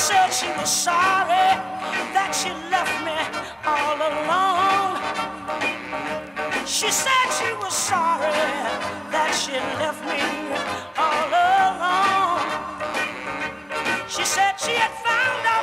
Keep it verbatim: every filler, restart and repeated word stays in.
said she was sorry that she left me all alone. She said she was sorry that she left me all alone. She said she had found out